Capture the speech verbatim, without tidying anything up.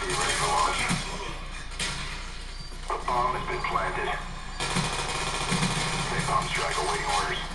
Be ready for launch. The bomb has been planted. Say bomb strike awaiting orders.